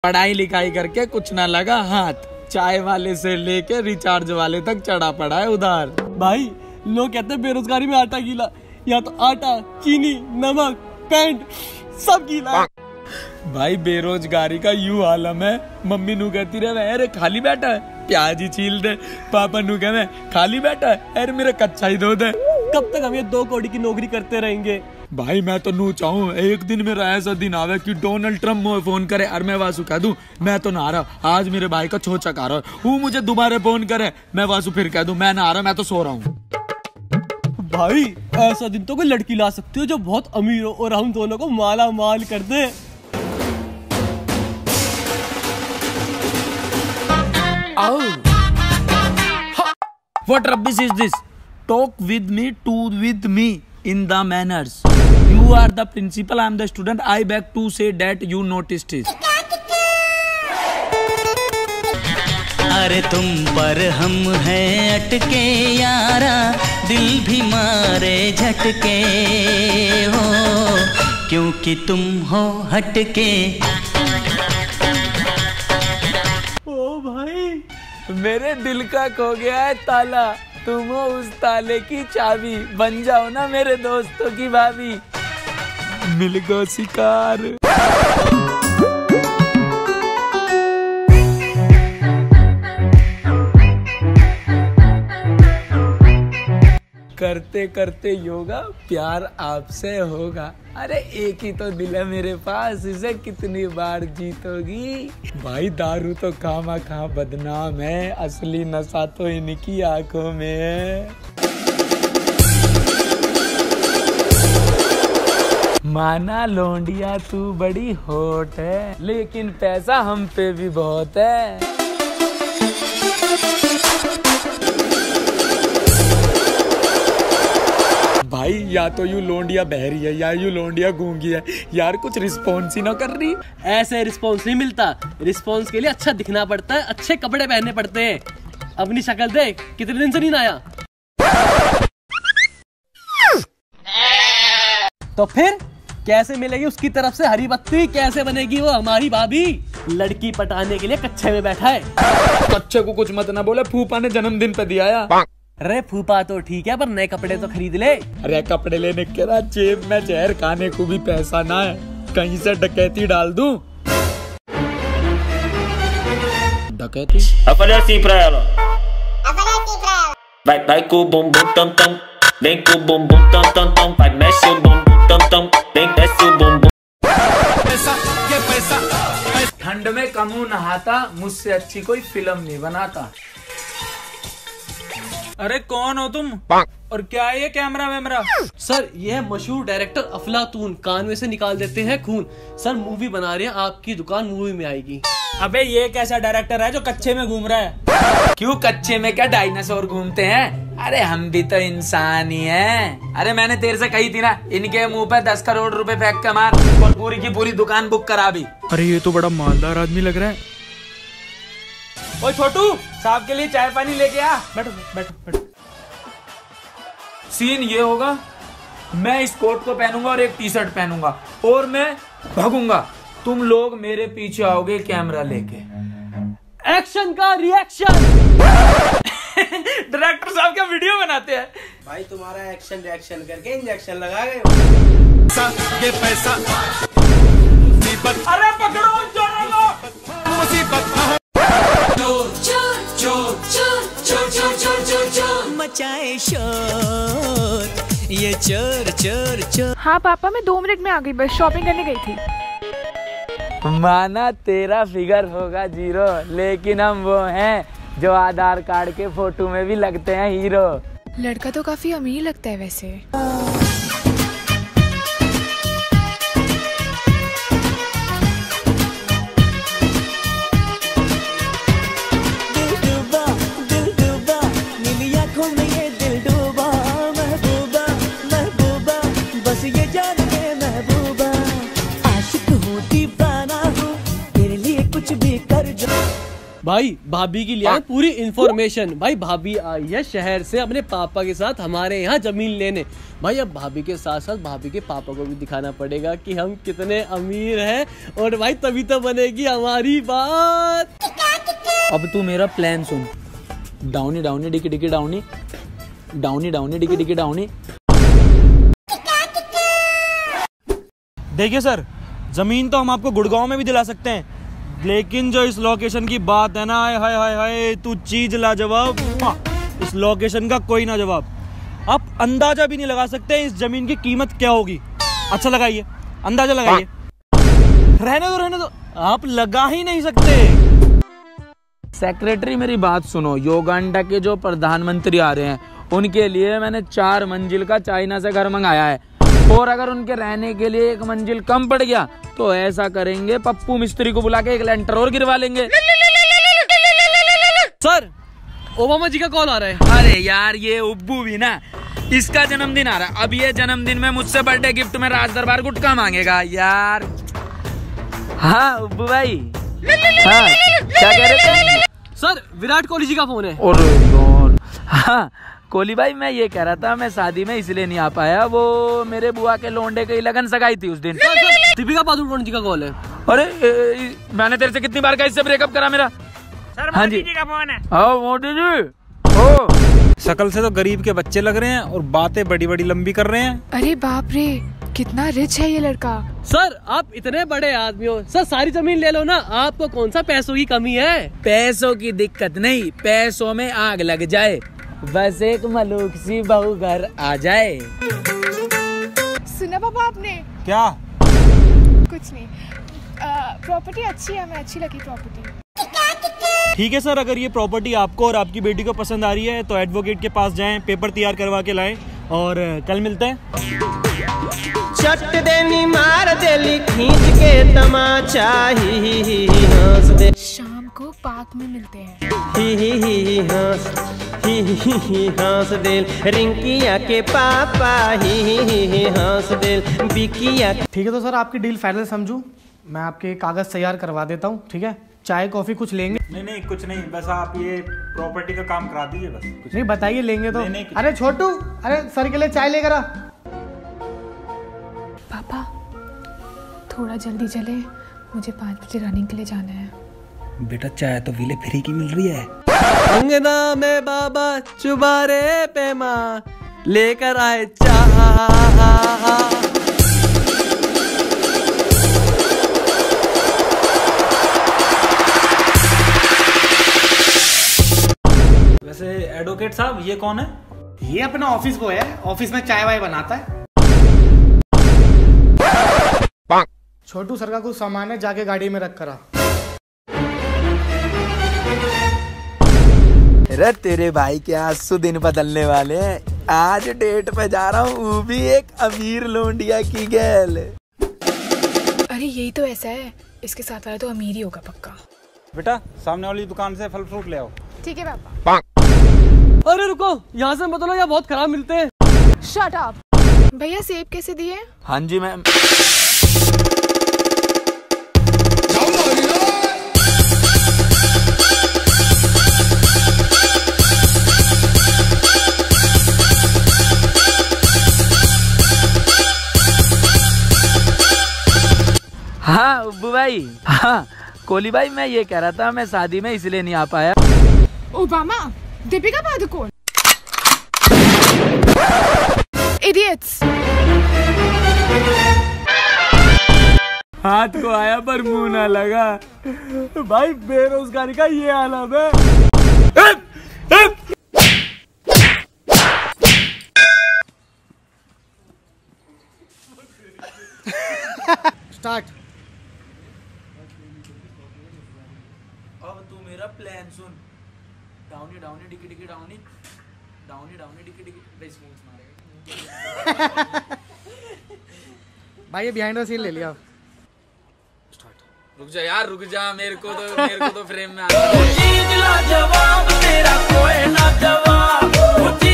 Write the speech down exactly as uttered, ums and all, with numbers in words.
पढ़ाई लिखाई करके कुछ ना लगा हाथ, चाय वाले से लेके रिचार्ज वाले तक चढ़ा पड़ा है उधार। भाई लोग कहते हैं बेरोजगारी में आटा गीला, या तो आटा, चीनी, नमक, पैंट सब गीला। भाई बेरोजगारी का यू आलम है, मम्मी नू कहती रहे अरे खाली बैठा है प्याज ही छील दे, पापा नू कहे खाली बैठा है अरे मेरा कच्चा ही दो दे। कब तक हम ये दो कौड़ी की नौकरी करते रहेंगे? भाई मैं तो नू चाहूँ एक दिन मेरा ऐसा दिन आवे कि डोनाल्ड ट्रम्प मुझे फोन करे और मैं वासु कह दूं मैं तो नहा रहा, आज मेरे भाई का छोचा खा रहा है, वो मुझे दोबारा फोन करे मैं वासु फिर कह दूं मैं नहा रहा, मैं तो सो रहा हूँ। भाई ऐसा दिन तो कोई लड़की ला सकती हो जो बहुत अमीर हो और हम दोनों को माला माल कर दे। What rubbish is this? Talk with me, to with me in the manners. You are the principal, I am the student. I beg to say that you noticed it. अरे तुम पर हम हैं अटके यारा, दिल भी मारे झटके हो, क्योंकि तुम हो हटके। ओ भाई मेरे दिल का खो गया है ताला, तुम हो उस ताले की चाबी, बन जाओ ना मेरे दोस्तों की भाभी। मिल गो शिकार। करते करते योगा प्यार आपसे होगा, अरे एक ही तो दिल है मेरे पास, इसे कितनी बार जीतोगी। भाई दारू तो खामा खा बदनाम है, असली नशा तो इनकी आंखों में है। माना लोंडिया तू बड़ी होट है, लेकिन पैसा हम पे भी बहुत है। भाई या तो यू लोंडिया बहरी है या यू लोंडिया गूंगी है, यार कुछ रिस्पॉन्स ही ना कर रही। ऐसे रिस्पॉन्स नहीं मिलता, रिस्पॉन्स के लिए अच्छा दिखना पड़ता है, अच्छे कपड़े पहनने पड़ते हैं। अपनी शक्ल देख, कितने दिन से नहीं आया। तो फिर कैसे मिलेगी उसकी तरफ से हरी बत्ती, कैसे बनेगी वो हमारी भाभी? लड़की पटाने के लिए कच्चे में बैठा है। कच्चे को कुछ मत ना बोले, फूफा ने जन्मदिन पे दिया। अरे फूफा तो ठीक है पर नए कपड़े तो खरीद ले। अरे कपड़े लेने के बाद जेब में जहर खाने को भी पैसा ना है, कहीं से डकैती डाल दूं। डकैती? Aparece pra ela. Aparece pra ela. Vai, vai com o bumbum tam tam, vem com o bumbum tam tam tam, vai mexe o bumbum tam tam, vem desce o bumbum. पैसा ये पैसा, ठंड में कमू नहाता, मुझसे अच्छी कोई फिल्म नहीं बनाता। अरे कौन हो तुम और क्या है ये कैमरा वैमरा? सर ये है मशहूर डायरेक्टर अफलातून, कान में से निकाल देते हैं खून। सर मूवी बना रहे हैं, आपकी दुकान मूवी में आएगी। अबे ये कैसा डायरेक्टर है जो कच्चे में घूम रहा है? क्यों कच्चे में क्या डायनासोर घूमते हैं? अरे हम भी तो इंसान ही हैं। अरे मैंने तेरे से कही थी ना, इनके मुंह पे दस करोड़ रुपए फेंक के मार और पूरी की पूरी दुकान बुक करा भी। अरे ये तो बड़ा मालदार आदमी लग रहा है। ओ छोटू साहब के लिए चाय पानी लेके आ। बैठो बैठो बैठो। सीन ये होगा, मैं इस कोट को पहनूंगा और एक टी शर्ट पहनूंगा और मैं भागूंगा, तुम लोग मेरे पीछे आओगे कैमरा लेके। एक्शन का रिएक्शन। डायरेक्टर साहब क्या वीडियो बनाते हैं? भाई तुम्हारा एक्शन रिएक्शन करके इंजेक्शन लगा गए हो। ये पैसा अरे पकड़ो जोर लो मुसीबत। मचाए शोर ये चोर चोर चोर। हाँ पापा मैं दो मिनट में आ गई, बस शॉपिंग करने गई थी। माना तेरा फिगर होगा जीरो, लेकिन हम वो हैं जो आधार कार्ड के फोटो में भी लगते हैं हीरो। लड़का तो काफी अमीर लगता है वैसे। भाई भाभी की लिया पूरी इंफॉर्मेशन। भाई भाभी आई है शहर से अपने पापा के साथ हमारे यहाँ जमीन लेने। भाई अब भाभी के साथ साथ भाभी के पापा को भी दिखाना पड़ेगा कि हम कितने अमीर हैं, और भाई तभी तो बनेगी हमारी बात। अब तू मेरा प्लान सुन। डाउनी डाउनी डिकी डिकी डाउनी, डाउनी डाउनी डिकी डिकी डाउनी। देखिए सर, जमीन तो हम आपको गुड़गांव में भी दिला सकते हैं, लेकिन जो इस लोकेशन की बात है ना, हाय हाय हाय तू चीज लाजवाब। इस लोकेशन का कोई ना जवाब। आप अंदाजा भी नहीं लगा सकते इस जमीन की कीमत क्या होगी। अच्छा लगाइए, अंदाजा लगाइए। रहने दो रहने दो, आप लगा ही नहीं सकते। सेक्रेटरी मेरी बात सुनो, युगांडा के जो प्रधानमंत्री आ रहे हैं उनके लिए मैंने चार मंजिल का चाइना से घर मंगाया है, और अगर उनके रहने के लिए एक मंजिल कम पड़ गया तो ऐसा करेंगे पप्पू मिस्त्री को बुला के एक लेंटर और गिरवा लेंगे। सर ओबामा जी का कॉल आ रहा है। अरे यार ये उब्बू भी ना, इसका जन्मदिन आ रहा है। अब ये जन्मदिन में मुझसे बर्थडे गिफ्ट में राज दरबार गुटखा मांगेगा यार। हाँ उब्बू भाई, हाँ क्या कह रहे थे? सर विराट कोहली जी का फोन है। और यार हाँ कोहली भाई, मैं ये कह रहा था मैं शादी में इसलिए नहीं आ पाया, वो मेरे बुआ के लोंडे की लगन सगाई थी उस दिन। दीपिका पादुकोण जी का कॉल है। अरे ए, ए, मैंने तेरे से कितनी बार कहा इससे ब्रेकअप करा मेरा। सर हाँ मोदी जी का फोन है। हाँ मोदी जी। ओ शकल से तो गरीब के बच्चे लग रहे हैं और बातें बड़ी बड़ी लंबी कर रहे हैं। अरे बाप रे, कितना रिच है ये लड़का। सर आप इतने बड़े आदमी हो, सर सारी जमीन ले लो ना, आपको कौन सा पैसों की कमी है? पैसों की दिक्कत नहीं, पैसों में आग लग जाए, बस एक मलूक सी बहू घर आ जाए। सुना पापा आपने? क्या? कुछ नहीं, प्रॉपर्टी अच्छी है, हमें अच्छी लगी प्रॉपर्टी। ठीक है सर, अगर ये प्रॉपर्टी आपको और आपकी बेटी को पसंद आ रही है तो एडवोकेट के पास जाएं, पेपर तैयार करवा के लाएं, और कल मिलते हैं। चट देनी मार देली खींच के तमाचा, ही ही ही हंस दे। शाम को पार्क में मिलते हैं। ही ही ही हंस, ही ही ही हंस देल रिंकिया के पापा, ही ही ही हंस देल बिकिया। ठीक है तो सर आपकी डील फाइनल समझूं, मैं आपके कागज तैयार करवा देता हूँ। ठीक है, चाय कॉफी कुछ लेंगे? नहीं नहीं कुछ नहीं, बस आप ये प्रॉपर्टी का काम करा दीजिए बस। कुछ नहीं बताइए लेंगे तो। नहीं, नहीं, अरे छोटू, अरे सर के लिए चाय लेकर आ। पापा थोड़ा जल्दी चले, मुझे पाँच बजे रनिंग के लिए जाना है। बेटा चाय तो विले फ्री की मिल रही है। अंगना में बाबा चुबारे पे माँ लेकर आए चाह। वैसे एडवोकेट साहब ये कौन है? ये अपना ऑफिस बॉय है, ऑफिस में चाय वाय बनाता है। छोटू सर का कुछ सामान है, जाके गाड़ी में रख कर आ। अरे तेरे भाई के आंसू दिन बदलने वाले हैं। आज डेट पे जा रहा हूँ, वो भी एक अमीर लोंडिया की गैल। अरे यही तो ऐसा है, इसके साथ वाला तो अमीर ही होगा पक्का। बेटा सामने वाली दुकान से फल फ्रूट ले आओ। ठीक है पापा। अरे रुको, यहाँ से मत लो, यहाँ बहुत खराब मिलते हैं। Shut up. भैया सेब कैसे दिए? हाँ जी मैम। हाँ उब्बू भाई, हाँ कोहली भाई, मैं ये कह रहा था मैं शादी में इसलिए नहीं आ पाया। Obama, Deepika Padukone, idiots. हाथ को आया पर मुंह ना लगा। भाई बेरोजगारी का ये आलम है। स्टार्ट। अब तू मेरा प्लान सुन। डाउनी डाउनी डिकी डिकी डाउनी, डाउनी डाउनी डिकी डिकी। मारेगा भाई ये बिहाइंड द सीन ले लिया। रुक जा यार, रुक जा, मेरे को तो मेरे को तो फ्रेम में आ